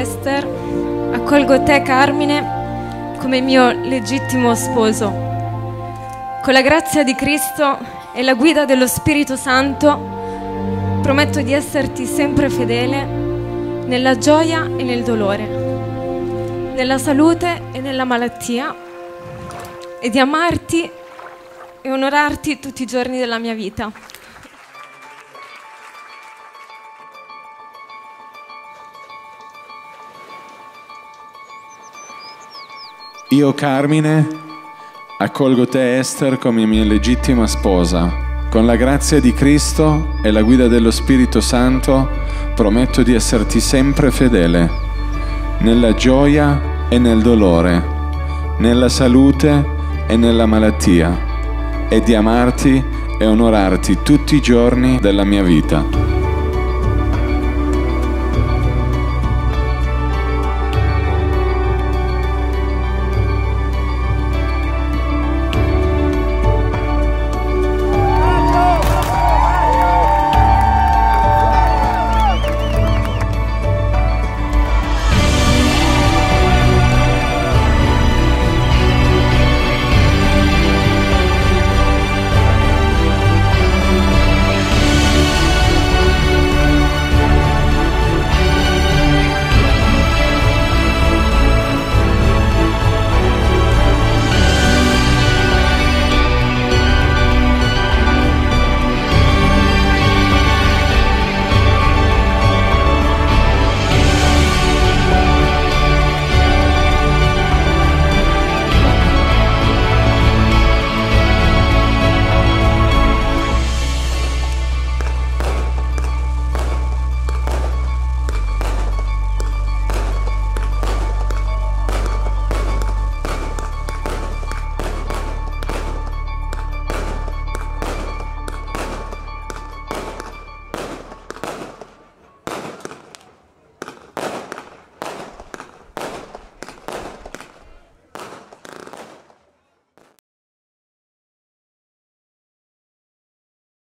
Esther, accolgo te, Carmine, come mio legittimo sposo. Con la grazia di Cristo e la guida dello Spirito Santo, prometto di esserti sempre fedele nella gioia e nel dolore, nella salute e nella malattia, e di amarti e onorarti tutti i giorni della mia vita. Io, Carmine, accolgo te, Esther, come mia legittima sposa. Con la grazia di Cristo e la guida dello Spirito Santo, prometto di esserti sempre fedele, nella gioia e nel dolore, nella salute e nella malattia, e di amarti e onorarti tutti i giorni della mia vita.